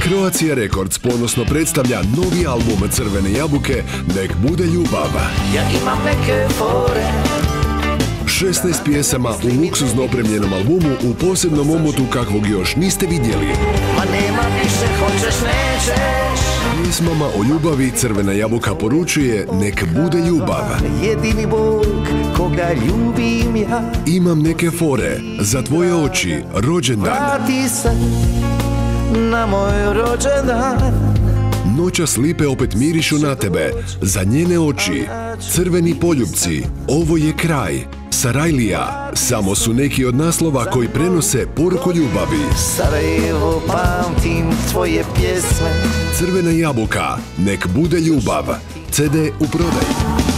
Croatia Records ponosno predstavlja novi album Crvene jabuke Nek bude ljubav. Ja imam neke fore. 16 pjesama u luksuzno opremljenom albumu u posebnom omotu kakvog još niste vidjeli. Ma nema više, hoćeš, nećeš. Pjesmama o ljubavi Crvena jabuka poručuje Nek bude ljubav. Jedini Bog koga ljubim ja. Imam neke fore, za tvoje oči, rođendan. Vrati se na moj rođendan. Noćas lipe opet mirišu na tebe, za njene oči. Crveni poljupci, ovo je kraj. Sarajlija, samo su neki od naslova koji prenose poruku ljubavi. Sarajevo, pamtim tvoje pjesme. Crvena jabuka, Nek bude ljubav. CD u prodaju.